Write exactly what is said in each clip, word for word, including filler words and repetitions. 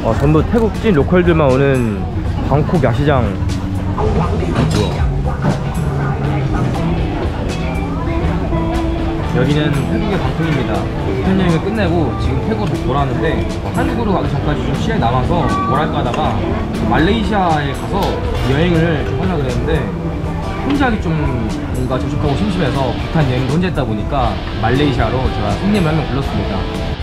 어, 전부 태국 찐 로컬들만 오는 방콕 야시장. 여기는 태국의 방콕입니다. 수련여행을 끝내고 지금 태국으로 돌아왔는데 어, 한국으로 가기 전까지 좀 시간이 남아서 뭐랄까 하다가 말레이시아에 가서 여행을 좀 하려고 그랬는데 혼자 하기 좀 뭔가 조급하고 심심해서 부탄 여행도 혼자 했다 보니까 말레이시아로 제가 손님을 한 명 불렀습니다.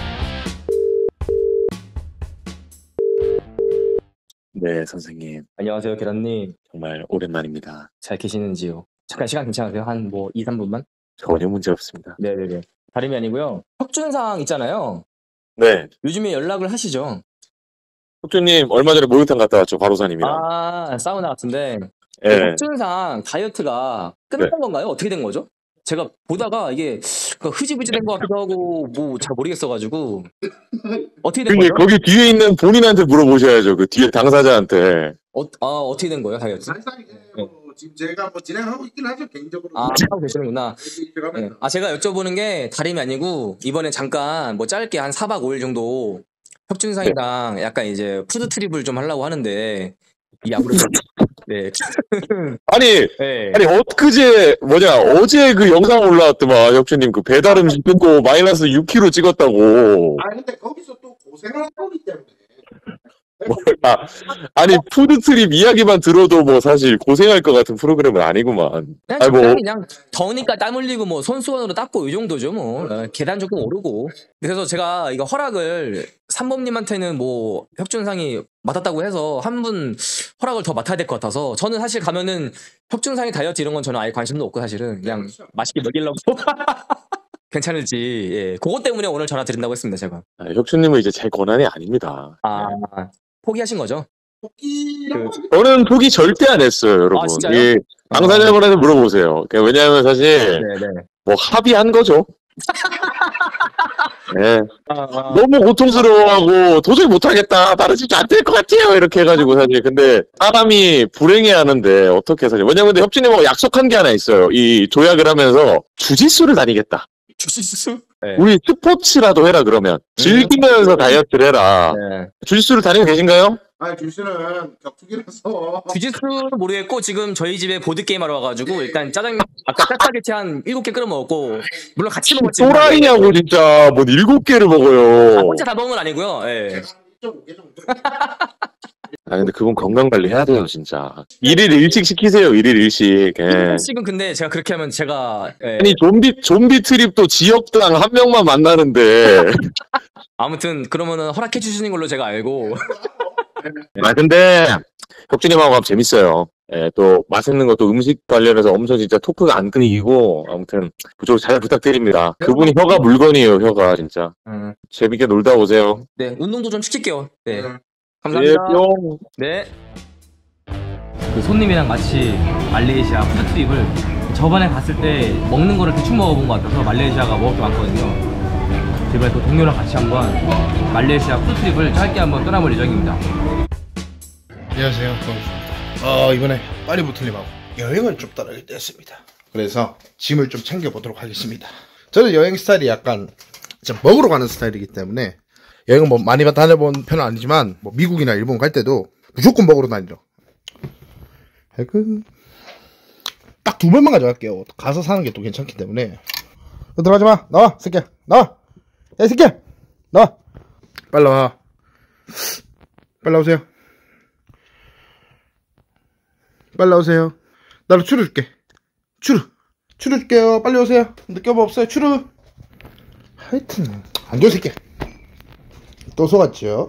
네, 선생님. 안녕하세요, 계란님. 정말 오랜만입니다. 잘 계시는지요? 잠깐 시간 괜찮으세요? 한 뭐 이, 삼 분만? 전혀 문제 없습니다. 네네네. 다름이 아니고요. 혁준상 있잖아요. 네. 요즘에 연락을 하시죠? 혁준님 얼마 전에 목욕탕 갔다 왔죠, 바로사님이랑. 아, 사우나 같은데. 네. 혁준상 다이어트가 끝난 네. 건가요? 어떻게 된 거죠? 제가 보다가 이게 흐지부지 된 것 같기도 하고 뭐 잘 모르겠어가지고 어떻게 된 거죠? 거기 뒤에 있는 본인한테 물어보셔야죠. 그 뒤에 당사자한테. 어, 아 어떻게 된 거예요, 다이어트? 네. 지금 제가 뭐 진행하고 있긴 하죠, 개인적으로. 아, 하고 계시는구나. 네. 아, 제가 여쭤보는 게 다름이 아니고 이번에 잠깐 뭐 짧게 한 사 박 오 일 정도 혁준상이랑 네. 약간 이제 푸드 트립을 좀 하려고 하는데 이 아무래도 네. 아니, 네. 아니 엊그제 뭐냐 어제 그 영상 올라왔더만 혁준님 그 배달 음식 끊고 마이너스 육 킬로그램 찍었다고. 아 근데 거기서 또 고생을 하기 때문에. 아, 아니 푸드트립 이야기만 들어도 뭐 사실 고생할 것 같은 프로그램은 아니구만. 그냥, 아니, 뭐. 그냥 더우니까 땀 흘리고 뭐 손수건으로 닦고 이 정도죠 뭐. 어, 계단 조금 오르고. 그래서 제가 이거 허락을 삼범님한테는 뭐 혁준상이 맡았다고 해서 한 분 허락을 더 맡아야 될 것 같아서 저는 사실 가면은 혁준상이 다이어트 이런 건 저는 아예 관심도 없고 사실은 그냥 맛있게 먹이려고. 괜찮을지 예 그것 때문에 오늘 전화 드린다고 했습니다 제가. 아, 혁준님은 이제 제 권한이 아닙니다. 아 네. 포기하신 거죠? 포기. 그, 저는 포기 절대 안 했어요, 여러분. 아, 진짜요? 이 당사자분한테 물어보세요. 왜냐하면 사실 네네. 뭐 합의한 거죠. 네. 아, 아. 너무 고통스러워하고 도저히 못하겠다. 다른 진짜 안 될 것 같아요. 이렇게 해가지고 사실 근데 사람이 불행해하는데 어떻게 사실 왜냐면 근데 혁준님하고 약속한 게 하나 있어요. 이 조약을 하면서 주짓수를 다니겠다. 주짓수? 네. 우리 스포츠라도 해라 그러면 즐기면서 음. 다이어트를 해라. 네. 주짓수를 다니고 계신가요? 아 주짓수는 격투기라서. 주짓수는 모르겠고 지금 저희 집에 보드 게임 하러 와가지고 일단 짜장면 아까 짜파게티 한 일곱 개 끓여 먹었고 물론 같이 먹었지. 또라이냐고 진짜 뭐 일곱 개를 먹어요. 아, 혼자 다 먹은 건 아니고요. 예. 아 근데 그분 건강 관리 해야 돼요 진짜. 일일 일식 시키세요. 일일 일식. 예. 일식은 근데 제가 그렇게 하면 제가 예. 아니 좀비 좀비 트립도 지역당 한 명만 만나는데. 아무튼 그러면은 허락해 주시는 걸로 제가 알고. 아 근데 혁준님하고 하면 재밌어요. 예, 또 맛있는 것도 음식 관련해서 엄청 진짜 토크가 안 끊이고 아무튼 그쪽 잘 부탁드립니다. 그분이 혀가 물건이에요. 혀가 진짜. 음. 재밌게 놀다 오세요. 네 운동도 좀 시킬게요. 네. 감사합니다. 네. 그 손님이랑 같이 말레이시아 푸드 트립을 저번에 갔을 때 먹는 거를 대충 먹어본 것 같아서 말레이시아가 먹을 게 많거든요. 이번에 또 동료랑 같이 한번 말레이시아 푸드 트립을 짧게 한번 떠나볼 예정입니다. 안녕하세요, 동수입니다. 어, 이번에 파리보틀님하고 여행을 좀 떠나게 했습니다. 그래서 짐을 좀 챙겨보도록 하겠습니다. 저는 여행 스타일이 약간 좀 먹으러 가는 스타일이기 때문에 여행은 뭐 많이 다녀본 편은 아니지만 뭐 미국이나 일본 갈 때도 무조건 먹으러 다니죠. 딱 두 번만 가져갈게요. 가서 사는 게 또 괜찮기 때문에. 들어가지 마. 나와, 새끼야. 나와. 야, 새끼야. 나와. 빨리 와. 빨리 나오세요. 빨리 나오세요. 나로 추루 줄게. 추루. 추루 줄게요. 빨리 오세요. 느껴봐 없어요. 추루. 하여튼 안 좋은 새끼야. 또 속았죠.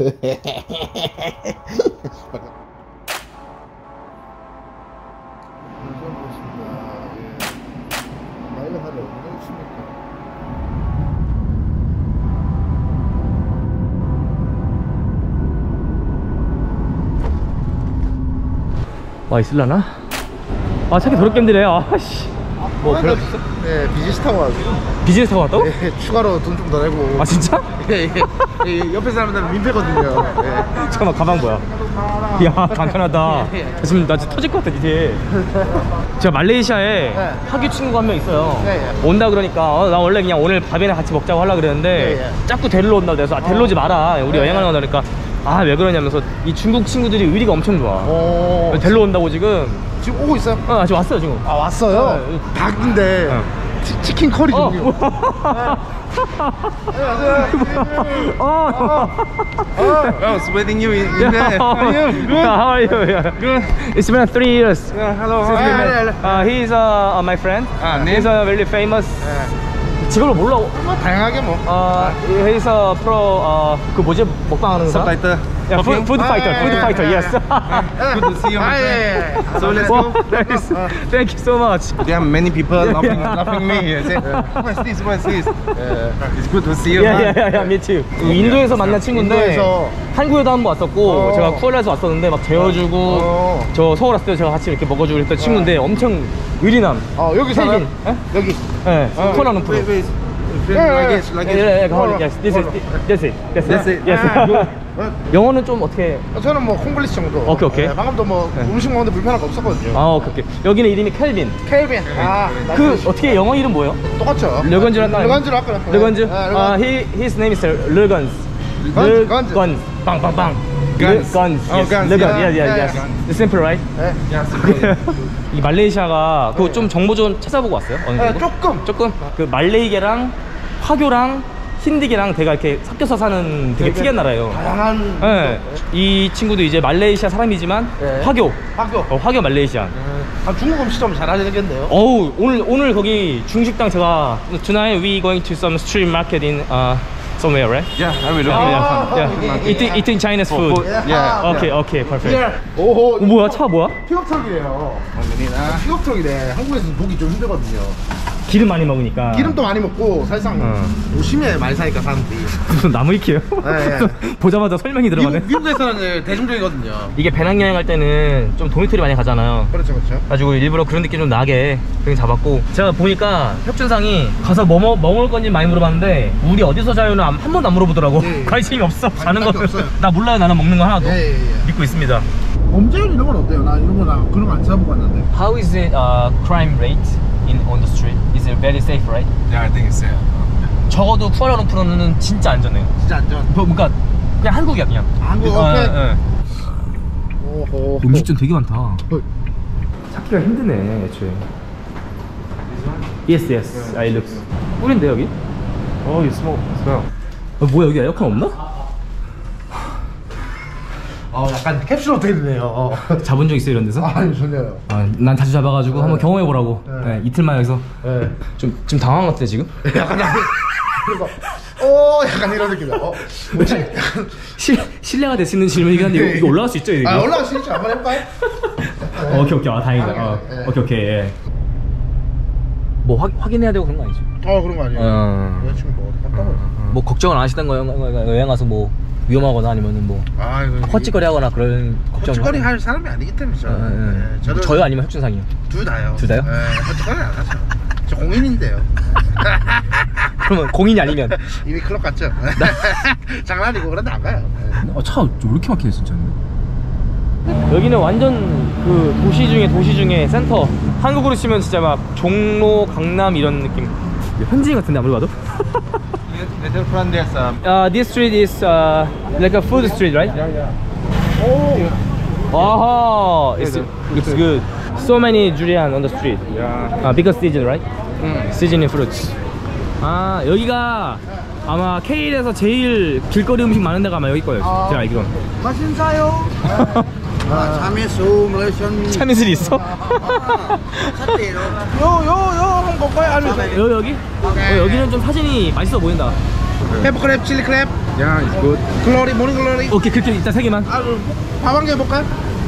와 있을라나? 아 차기 더럽게 힘드네. 아씨 뭐 별로 없어? 네 비즈니스 타고 왔어. 비즈니스 타고 왔다고? 네 추가로 돈 좀 더 내고. 아 진짜? 예, 예, 예, 옆에 사람들은 민폐거든요. 예. 잠깐만 가방 뭐야? 야 간편하다. 지금 나 진짜 터질 것 같아 이제. 제가 말레이시아에 네. 학교 친구가 한 명 있어요. 네, 예. 온다 그러니까 어, 나 원래 그냥 오늘 밥이나 같이 먹자고 하려고 그랬는데 네, 예. 자꾸 데리러 온다 그래서 아 데리러 오지 마라 우리 네, 여행하는 거니까 아 왜 그러냐면서 이 중국 친구들이 의리가 엄청 좋아. 어. 데리러 온다고 지금. 지금 오고 있어요? 어 아직 왔어요 지금. 아 왔어요? 네. 닭인데 어. 치, 치킨 커리 어. 종류. 어. I was waiting you in, in there. How are you? Good. How are you? Yeah. Good. It's been three years. Yeah, hello. Since we Hi. met. Uh, he's uh, uh, my friend. Ah, name? He's a very famous. 직업을 몰라. 뭐 다양하게 뭐. 어, he's a pro. 어, 그 뭐지 먹방하는 사람? Subtitle. Yeah, food, Cooking. food fighter. Food fighter. Yes. Good to see you, my 아, friend. 예, 예. So let's Wow, go. nice. Thank you so much. There are many people laughing, yeah. laughing me here. Say, what's this? What's this? It's good to see you. Yeah, man. yeah, yeah, yeah, me too. 인도에서 만난 친구인데 인도에서. 한국에도 한 번 왔었고 어. 제가 쿠알라에서 왔었는데 막 재워주고 어. 저 서울 왔을 때 제가 같이 이렇게 먹어주고 했던 친구인데 엄청 의리남. 어 여기 살아요? 켈빈. 예? 여기. 네, 어. 쿠알라룸푸르. Wait, wait. Yeah, yeah, Like this, like 예, this. 예, 예, 어. yes, this is, that's it, that's That's it, it. yes. 어, 영어는 좀 어떻게? 저는 뭐 콩글리시 정도. 오케이, 오케이. 네, 방금도 뭐 네. 음식 먹는데 불편한 거 없었거든요. 아, 오케이, 오케이. 여기는 이름이 켈빈. 켈빈. 아, 그 어떻게 영어 이름 뭐예요? 똑같죠. 르건즈로 할까요? 르건즈로 할까요? 르건즈. 네, 아, 르건즈. he his name is 르건즈. 건즈, 건즈. 르건즈. 빵빵빵. Guns. 건즈. Oh, Yes. guns, 르건. yeah. Yeah, yeah, Yeah, yes. yeah. It's simple, right? 네. Yeah, 이 말레이시아가 그거 좀 정보 좀 찾아보고 왔어요? 어느 네, 정도? 조금. 조금. 그 말레이계랑 화교랑 힌디계랑 대가 이렇게 섞여서 사는 되게 되게 특이한 나라예요. 다양한. 네. 이 친구도 이제 말레이시아 사람이지만 네. 화교. 학교. 어, 화교 말레이시안. 아, 중국 음식점 잘하겠네요. 어우 오늘 오늘 거기 중식당 제가 tonight we going to some street market in uh somewhere, right? yeah, I will look Yeah, at yeah, yeah. Eating eating Chinese food. food. Yeah. Okay, okay, perfect. 예. 오호. 어, 뭐야 차 뭐야? 픽업트럭이에요. One minute, ah. 픽업트럭이네. 한국에서는 보기 좀 힘들거든요. 기름 많이 먹으니까. 기름도 많이 먹고 사실상 어. 조심해 많이 사니까 사람들이. 무슨 나무 위키예요? 네, 보자마자 설명이 들어가네. 미국, 미국에서는 대중적이거든요. 이게 배낭여행 할 때는 좀 도미토리 많이 가잖아요. 그렇죠, 그렇죠. 가지고 일부러 그런 느낌 좀 나게 그냥 잡았고 제가 보니까 협준상이 가서 뭐, 먹- 뭐 먹을 건지 많이 물어봤는데 우리 어디서 자요는 한, 한 번도 안 물어보더라고. 예, 예. 관심이 없어. 자는 딱히 거 없어요. 나 몰라요. 나는 먹는 거 하나도. 예, 예, 예. 믿고 있습니다. 범죄율 이런 건 어때요? 나 이런 거나 그런 거 안 찾아보고 왔는데. How is it uh, crime rate in on the street? Is it very safe, right? Yeah, I think it's there. 적어도 쿠알라룸푸르는 진짜 안전해요. 진짜 안전. 뭐, 그러니까 그냥 한국이야 그냥. 한국 어, 오케이. 예, 예. 오호. 음식점 되게 많다. 찾기가 힘드네 애초에. Yes, yes. I look. 꿀인데 여기? Oh, you smoke as well. 어, 뭐야 여기 에어컨 없나? 어, 약간 캡슐 호텔이네요. 잡은 적 있어요 이런 데서? 아니, 전혀요. 아, 난 자주 잡아가지고 한번 경험해 보라고. 네. 네, 이틀만 여기서. 예. 좀 지금 당황한 것 같아 지금. 약간 나 그래서 어, 약간 이런 느낌이야. 어, 뭐지? 약간 실 실례가 될 수 있는 질문이긴 한데 이거, 이거 올라갈 수 있죠? 이거? 아, 올라갈 수 있죠? 한번 해볼까요? 어, 오케이 오케이. 아 다행이다. 어, 예. 오케이 오케이. 예. 뭐 확, 확인해야 되고 그런 거 아니죠? 어, 그런 거 아니에요? 어. 여자친구 뭐 어디 갔다 오요? 뭐 걱정을 안 하시던 거예요? 여행 가서 뭐 위험하거나 아니면은 뭐 아, 이거 헛짓거리 하거나 그런 걱정. 헛짓거리 할 사람이 아니기 때문에 어, 어, 어. 네, 저는 저요 아니면 혁준상이요? 둘 다요. 둘 다요? 네, 헛짓거리 안 하죠. 저 공인인데요. 그러면 공인이 아니면 이미 클럽 갔죠? 장난이고 그런데 안 가요. 네. 아, 차 왜 이렇게 막히네 진짜. 여기는 완전 그 도시 중에 도시 중에 센터. 한국으로 치면 진짜 막 종로, 강남 이런 느낌. 현지인 같은데 아무리 봐도. Little front there's um. Uh, this street is uh, like a food street, right? Yeah, yeah. 오, Oh, it's, Yeah, looks good. So many durian on the street. Yeah. Uh, because season, right? Mm. Seasoning fruits. 아, 여기가 아마 케일에서 제일 길거리 음식 많은 데가 아마 여기 거예요. 아. 제가 알기론. 맛있어요. 아, 참이수 말레이션. 참이슬이 있어? 요, 요, 요, 한번 볼까요? 아니면 여기 여기? 어, 여기는 좀 사진이 맛있어 보인다. 페퍼 크랩, 칠리 크랩, Yeah, it's good. 글로리, 모닝 글로리. 오케이 그렇게 일단 세 개만. 아, 밥 한 개 해볼까요?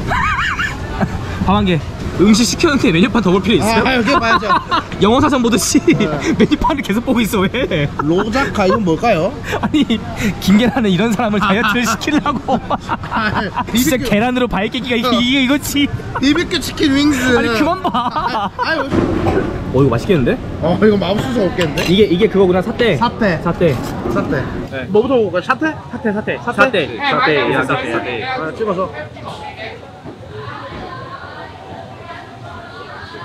밥 한 개. 음식 시켰는데 메뉴판 더 볼 필요 있어요? 아, 여기 봐야죠. 영어 사전 보듯이 메뉴판을 계속 보고 있어 왜? 로자카 이건 뭘까요? 아니 김계란은 이런 사람을 다이어트를 시키려고. 진짜 비비큐. 계란으로 바이키기가 이게 이게 이거지. 비비큐 치킨 윙스. 아니 그만 봐. 아유. 어 이거 맛있겠는데? 어, 이거 마법수수 없겠는데? 이게 이게 그거구나 사태. 사태. 사태. 사태. 네. 뭐부터 먹을까요? 사태? 사태 사태. 사태? 사태. 사태. 야, 사태. 사태. 아, 찍어서.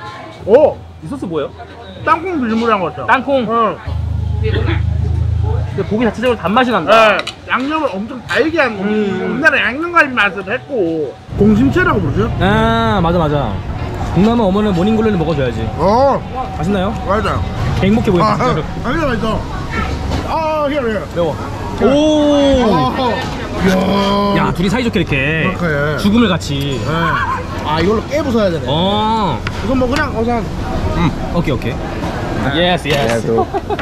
오! 이 소스 뭐예요? 땅콩 비빔물한 거 같죠? 땅콩. 어. 고기 자체적으로 단맛이 난다. 네, 양념을 엄청 달게 한 고기. 우리나라 양념갈비 맛을 했고 공심채라고 부르죠? 아 맞아 맞아. 동남아 어머니는 모닝글로리 먹어줘야지. 어, 맛있나요? 맞아. 행복해 보인다 아, 진짜로. 맛있어, 맛있어. 아, here, here. 매워. 오. 야, 야 둘이 사이좋게 이렇게 그렇게. 죽음을 같이. 네. 아, 이걸로 깨 부숴야 되네. 어. 이건 뭐 그냥 어서 오케이 오케이. 예스 예스.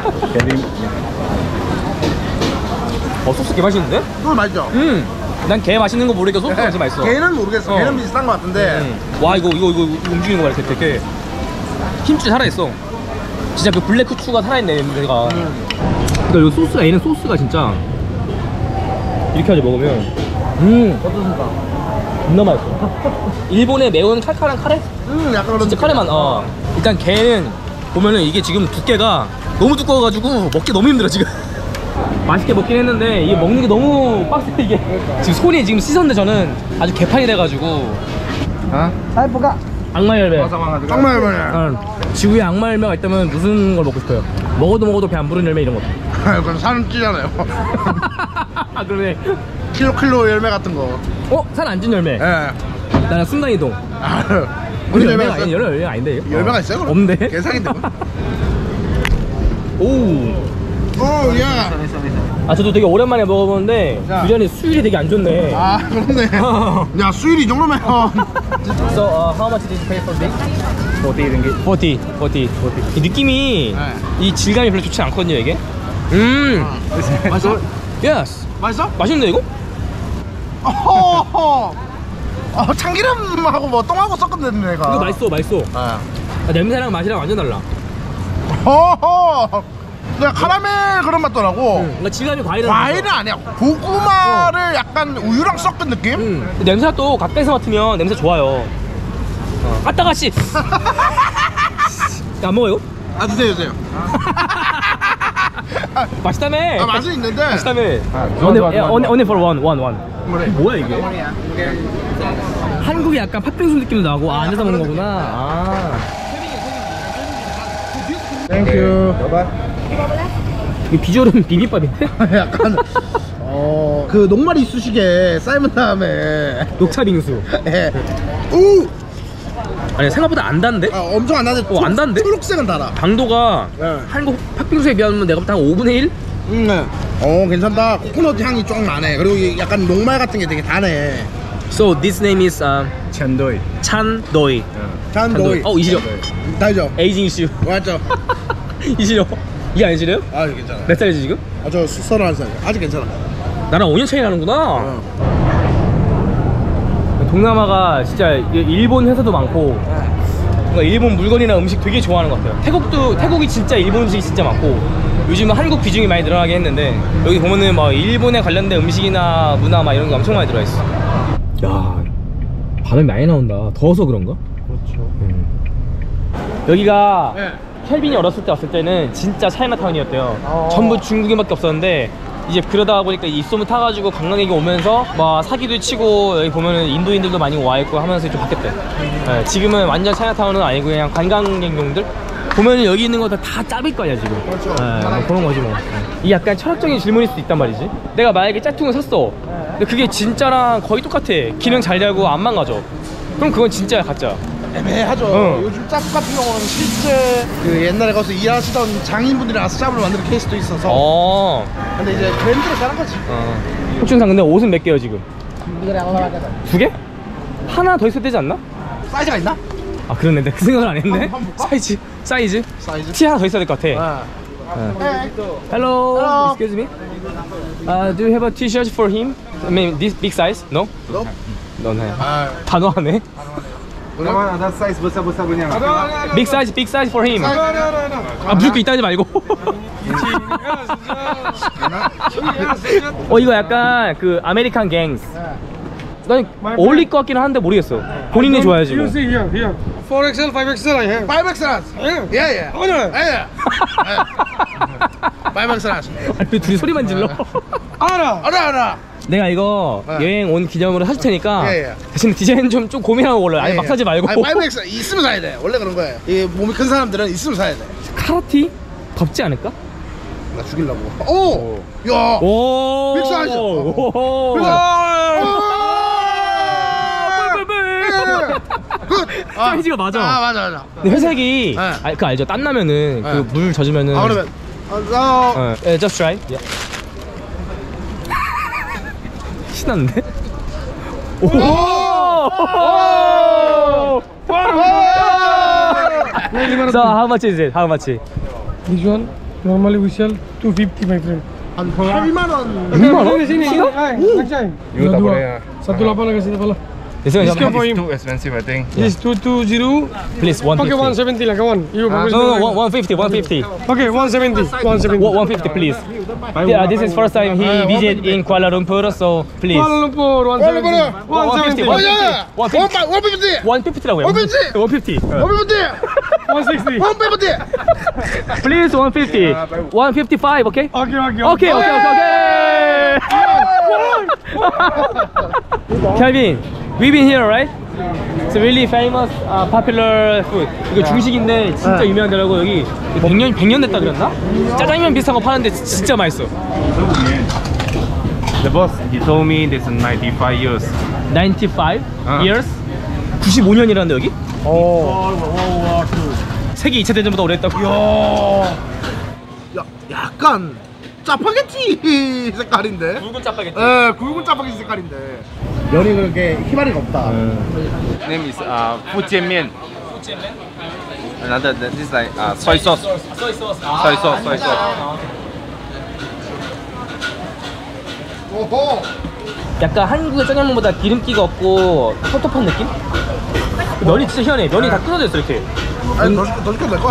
어 소스 개 맛있는데? 이거 맛있죠? 음. 난 개 맛있는 거 모르니까 소스가 진짜 맛있어. 걔는 모르겠어. 어. 걔는 비슷한 것 같은데. 음. 와 이거 이거 이거 움직이는 거 봐 이렇게 되게 힘줄이 살아있어. 진짜 그 블랙 후추가 살아있네 얘가. 음. 그러니까 이 소스가 얘는 소스가 진짜 이렇게 하지 먹으면 음 어떻습니까? 존나 맛있어. 일본의 매운 칼칼한 카레? 음, 약간 그런 진짜 느낌. 카레만. 어. 일단 걔는 보면은 이게 지금 두께가 너무 두꺼워가지고 먹기 너무 힘들어 지금. 맛있게 먹긴 했는데 이게 먹는 게 너무 빡세 이게. 지금 손이 지금 씻었는데 저는 아주 개판이 돼가지고. Hả? 악마 열매. 정말 열매네. 응. 지구에 악마 열매가 있다면 무슨 걸 먹고 싶어요? 먹어도 먹어도 배 안 부른 열매 이런 거. 그건 산 찌잖아요. 아 그러네. 킬로 킬로 열매 같은 거. 어? 산 안 찐 열매. 예. 나는 순간이동. 아, 우리 무슨 열매가 열매가 아니 있어요? 열매 열매 아닌데 이거? 열매가 어. 있어요? 그럼? 없는데? 개상인데. 오. 오, 야. 아 저도 되게 오랜만에 먹어보는데 야. 유전이 수율이 되게 안 좋네. 아, 그렇네. 야, 수율이 이 정도면. So uh, how much did you pay for this? forty ringgit. forty, forty, forty. 이 느낌이 네. 이 질감이 별로 좋지 않거든요 이게. 음. 맛있어? Yes. 맛있어? 맛있는데 이거? 어허허. 어, 참기름하고 뭐 똥하고 섞었는데 내가. 이거 맛있어, 맛있어. 아. 아, 냄새랑 맛이랑 완전 달라. 허허. 그냥 카라멜 그런 맛도 나고. 응. 그러니까 질감이 과일은. 과일은 아니야. 고구마를 약간 우유랑 섞은 느낌? 응. 냄새가 또 가까이서 맡으면 냄새 좋아요. 어. 아따가씨. 야, 안 먹어 이거? 아, 드세요, 드세요. 맛있다며. 아, 맛은 있는데. 맛있다며. 좋아, only, 좋아, 좋아. only, only for one, one, one. 뭐래? 뭐야 이게? 한국이 약간 팥빙수 느낌도 나고 아, 앉아서 먹는 거구나. 아. 땡큐. 이 비주얼은 비빔밥인데? 약간 어, 그 녹말이 이쑤시개 삶은 다음에 녹차 빙수. 예. 우! 아니 생각보다 안 단데? 아, 엄청 안 나는데. 어, 안 단데? 초록색은 달아. 당도가 네. 한국 팥빙수에 비하면 내가 볼 때 한 오분의 일? 음, 네. 어, 괜찮다. 코코넛 향이 좀 나네. 그리고 이 약간 녹말 같은 게 되게 다네. So this name is uh, Chandoi. 찬도이. 잔도이. 어 이시려. 달죠? 에이징 이슈. 맞죠? 이시려. 이게 안 이시려요? 아, 괜찮아. 몇 살이지 지금? 아, 저 서른한 살. 아직 괜찮아. 나랑 오 년 차이 나는구나. 어. 동남아가 진짜 일본 회사도 많고 뭔가 일본 물건이나 음식 되게 좋아하는 것 같아요. 태국도 태국이 진짜 일본 음식이 진짜 많고 요즘은 한국 비중이 많이 늘어나긴 했는데 여기 보면은 막 일본에 관련된 음식이나 문화 막 이런 게 엄청 많이 들어있어. 야 바람이 많이 나온다. 더워서 그런가? 그렇죠. 음. 여기가 네. 켈빈이 어렸을 때 왔을 때는 진짜 차이나타운이었대요. 어. 전부 중국인밖에 없었는데 이제 그러다 보니까 입소문 타가지고 관광객이 오면서 막 사기도 치고 여기 보면은 인도인들도 많이 와 있고 하면서 좀 바뀌었대. 네, 지금은 완전 차이나타운은 아니고 그냥 관광객용들 보면은 여기 있는 거 다 다 짭일 거 아니야 지금. 그렇죠. 네, 뭐 그런 거지 뭐. 이 약간 철학적인 질문일 수도 있단 말이지. 내가 만약에 짝퉁을 샀어. 근데 그게 진짜랑 거의 똑같아. 기능 잘 되고 안 망가져. 그럼 그건 진짜야 가짜. 애매하죠. 어. 요즘 짭 같은 경우는 실제 그 옛날에 거기서 일하시던 장인분들이 와서 짭을 만드는 케이스도 있어서. 어. 근데 이제 브랜드로 사는 거지. 어. 혁준상 근데 옷은 몇 개요 지금? 두 개? 하나 더 있어야 되지 않나? 사이즈가 있나? 아 그러네 내가 그 생각을 안 했네. 한번 볼까? 사이즈 사이즈 사이즈? 티 하나 더 있어야 될 것 같아. 네. Hello, Hello. excuse me. Uh, do you have a T-shirt for him? I mean this big size? No? 너? 너네. 아, 단호하네. Naman, ada size besar-besar punya. Big size, big size for him. 아 무조건 이따 하지 말고. 어 이거 약간 그 아메리칸 갱스. 난 어울릴 것 같기는 한데 모르겠어. 본인이 좋아야지 뭐. here, here. four X L, five X L I have. 파이브 엑스라스. Yeah. 예, 예. Oh, no. 예, 예. 파이브 엑스라스. 아니 왜 둘이 소리만 질러? Ara. 알아, 알아. 내가 이거 네. 여행 온 기념으로 사줄 테니까 예, 예. 대신 디자인 좀, 좀 고민하고 골라요. 아니 예, 막 예. 사지 말고. 아니, 파이브 엑스 있으면 사야 돼. 원래 그런 거예요. 이 몸이 큰 사람들은 있으면 사야 돼. 카라티? 덥지 않을까? 나 죽이려고. 오! 야! 오. 빅사이즈! 오. 굿! 사이즈가 맞아. 아, 맞아, 맞아. 근데 회색이 네. 아, 그 알죠? 땀 나면은 네. 그 물 젖으면은. 아, 그러면. 아, 어, 예, just try. 예. 신났는데? 오! 오! So how much is it? How much? This one, normally we sell two fifty, my friend. 한 팔만 원. 육만 원? Sini, sini. 키로? Hai, next time. You tak Dua. boleh lah. Satu lapan lah kasih kepala. This one, Discount for him. Too expensive, I think. This two two zero. please, one Okay, one fifty. seventy lah kawan. You bagus. No, no, one- one fifty, one fifty. Okay, one seventy, one seventy. One- 150, please. Yeah, this is first time he visit in Kuala Lumpur, so please. Kuala Lumpur, one seventy. Kuala One seventy. One 어, fifty. 야! one fifty. 원 피프티! one fifty라고요. one fifty. one fifty. 원 피프티! One sixty. 원 피프티! Please, one fifty. one fifty-five, okay? Okay, okay. Okay, okay, okay, okay. Kelvin, we've been here, right? It's a really famous, uh, popular food. 이거 중식인데 진짜 유명한 데라고 여기 백 년, 백 년 됐다 그랬나? 짜장면 비슷한 거 파는데 진짜 맛있어. The boss, he told me this is ninety-five years. ninety-five 아. years? 구십오 년이라는데 여기? 세계 이 차 대전보다 오래 했다고. 야, 야, 약간 짜파게티 색깔인데? 붉은 짜파게티. 예, 굵은 짜파게티 색깔인데. 면이 그렇게 희마리가 없다. Name is uh, Fujian Another, this is like uh, soy sauce. 소이 소스. Soy sauce, soy sauce. 오호. 약간 한국의 짜장면보다 기름기가 없고 텁텁한 느낌? 면이 진짜 희한해. 면이 다 끊어져 있어 이렇게. 아니, 더 시켜, 더 시켜도 될 거야?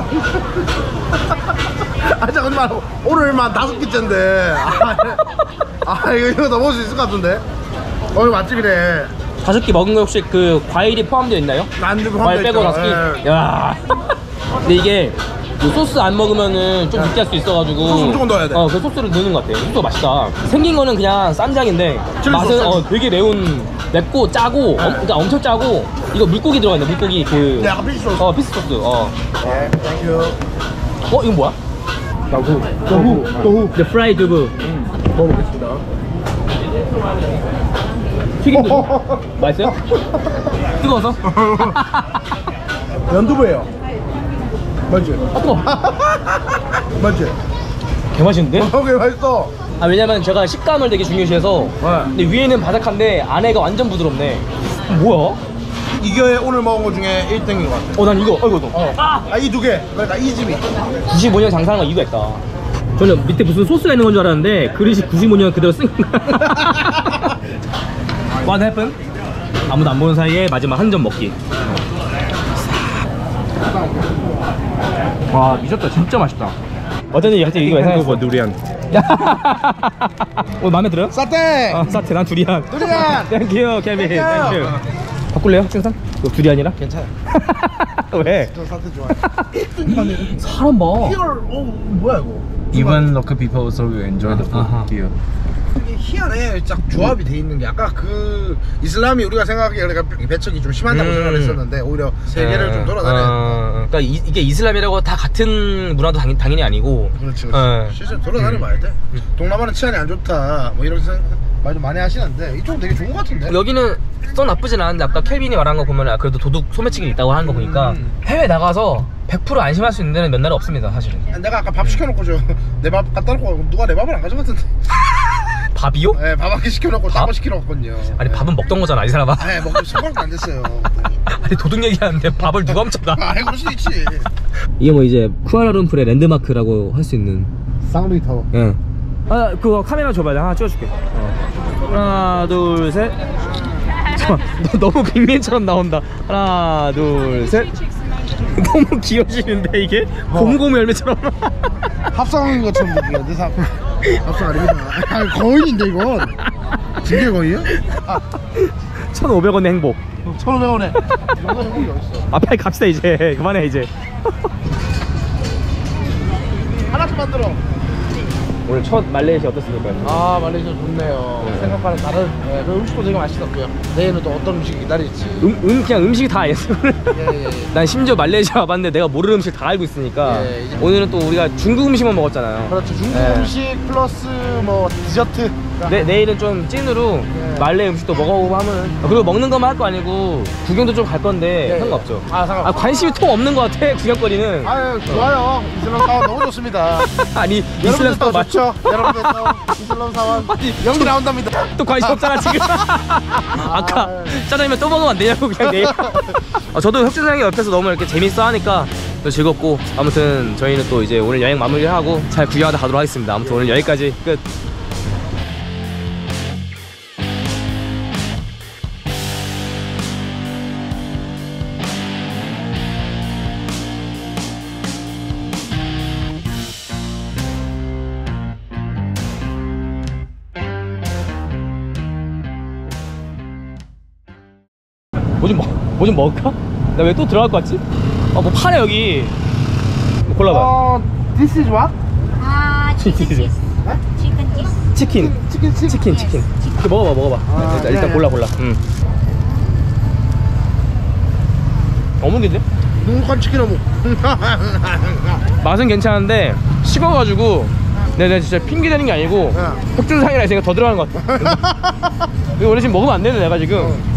아니, 잠깐만 말고. 오늘만 다섯 끼째인데. 아, 아, 이거, 이거 넘어올 수 있을 것 같은데? 오늘 맛집이래. 다섯 끼 먹은 거 혹시 그 과일이 포함되어 있나요? 난주 과일 빼고 다섯 끼? 예. 야. 근데 이게 그 소스 안 먹으면은 좀 느끼할 수 있어가지고 소스 무조건 넣어야 돼. 어, 그 소스를 넣는 것 같아. 소스가 맛있다. 생긴 거는 그냥 쌈장인데 칠리 맛은 소스. 어, 되게 매운, 맵고 짜고, 엄, 그러니까 엄청 짜고. 이거 물고기 들어가 있네. 물고기 그. 네, 약간 피시 소스. 어, 피스 소스. 어. 네, 땡큐. 어, 이건 뭐야? 또후. 또후. 또후. The fried 두부. 먹어보겠습니다. 튀김 두부. 맛있어요? 뜨거워서? 연두부예요. 맞지? 아, 뜨거워. 맞지? 개 맛있는데? 오케이, 맛있어. 아, 왜냐면 제가 식감을 되게 중요시해서. 근데 위에는 바삭한데 안에가 완전 부드럽네. 뭐야? 이게 오늘 먹은 거 중에 일 등인 것 같아. 어, 난 이거, 어, 이거, 이거. 어. 아! 아, 이 두 개. 그러니까 이 집이. 구십오 년 장사하는 거 이유가 있다. 저는 밑에 무슨 소스가 있는 건 줄 알았는데 그릇이 구십오 년 그대로 쓴 거야. What happened? 아무도 안 보는 사이에 마지막 한 점 먹기. 와, 미쳤다. 진짜 맛있다. 어쩐지 하여튼 이거 예상했어. durian. 어, 마음에 들어요? 사태! 아, 사태. 난 두리안. 두리안! 땡큐, 케빈. 땡큐. 땡큐. 바꿀래요, 학생상? 이거 두리안이랑? 괜찮아. 왜? 저 사태 좋아해. 사람 봐. 히얼, 어, 뭐야 이거? Even local people also will enjoy the food Uh-huh. here. 이게 희한해. 딱 조합이 돼 있는 게 아까 그 이슬람이 우리가 생각하기에 그러니까 배척이 좀 심하다고 음. 생각을 했었는데 오히려 세계를 좀 돌아다녀. 어, 그러니까 이, 이게 이슬람이라고 다 같은 문화도 당연, 당연히 아니고. 그렇지, 어. 그렇지. 실제로 돌아다니면 봐야 돼. 동남아는 치안이 안 좋다. 뭐 이런 생각 말 좀 많이 하시는데 이쪽은 되게 좋은 것 같은데. 여기는 썩 나쁘진 않은데 아까 켈빈이 말한 거 보면 그래도 도둑 소매치기 있다고 하는 거 보니까 음. 해외 나가서 백 퍼센트 안심할 수 있는 데는 몇 나라 없습니다 사실은. 내가 아까 밥 시켜놓고 내 밥 갖다 놓고 누가 내 밥을 안 가져갔던데. 밥이요? 네, 밥 한 개 시켜놓고 밥? 따로 시켜놓았거든요. 아니 네. 밥은 먹던 거잖아 이 사람아. 네, 먹고 손가락도 안 됐어요. 아니 도둑 얘기하는데 밥을 누가 훔쳐가. 아이, 그럴 수도 있지. 이게 뭐 이제 쿠알라룸푸르의 랜드마크라고 할 수 있는. 쌍둥이 타워. 예. 아 그거 카메라 줘봐. 내가 하나 찍어줄게. 어. 하나 둘 셋. 잠깐 너 너무 빅맨처럼 나온다. 하나 둘 셋. 너무 귀여우시는데 이게 고무고무 열매처럼. 합성한 것처럼 느끼는데 사 합성 아닙니다. 아, 거인인데 이건 진짜 거인이야? 아, 천오백 원의 행복. 천오백 원에 이런 행복이 어딨어? 아 빨리 갑시다 이제. 그만해 이제. 하나씩 만들어. 오늘 첫 말레이시아 어떻습니까? 아, 말레이시아 좋네요. 네. 생각과는 다른, 예, 그 음식도 되게 맛있었고요. 내일은 또 어떤 음식이 기다릴지. 음, 음 그냥 음식이 다 알겠어. 예, 예, 예. 난 심지어 말레이시아 와봤는데 내가 모르는 음식 다 알고 있으니까 예, 이제- 오늘은 또 우리가 중국 음식만 먹었잖아요. 그렇죠. 중국 예. 음식 플러스 뭐 디저트. 내, 내일은 좀 찐으로 예. 말레이 음식도 먹어보고 하면 그리고 먹는 것만 할 거 아니고 구경도 좀 갈 건데 예, 상관없죠. 아, 상관없죠. 아, 관심이 통 없는 것 같아 구경거리는. 아유, 좋아요. 이슬람 사원 너무 좋습니다. 아니 이슬람 여러분들 또 또 맞 좋죠? 여러분들 또 이슬람 사원 연기 나온답니다. 또 관심 없잖아 지금. 아까 짜장면 또 먹으면 안 되냐고 그냥 내일. 아, 저도 혁준 형이 옆에서 너무 이렇게 재밌어 하니까 또 즐겁고 아무튼 저희는 또 이제 오늘 여행 마무리하고 잘 구경하다 가도록 하겠습니다. 아무튼 오늘 여기까지 끝. 뭐 좀 뭐 좀 먹을까? 나 왜 또 들어갈 것 같지? 아 뭐 파네 여기. 뭐 골라봐. 어, this is what? Ah, chicken Chicken. cheese. Chicken cheese. 치킨. 치킨, 치킨. 치킨 치킨. 이렇게 먹어봐 먹어봐. 아, 일단, 네, 일단 네. 골라 골라. 응. 어묵인데? 눅눅한 치킨 어묵. 맛은 괜찮은데 식어가지고 내가 진짜 핑계 대는 게 아니고 야. 혁준상이라 했으니까 더 들어가는 것 같아. 이거 원래 지금 먹으면 안 되는데 내가 지금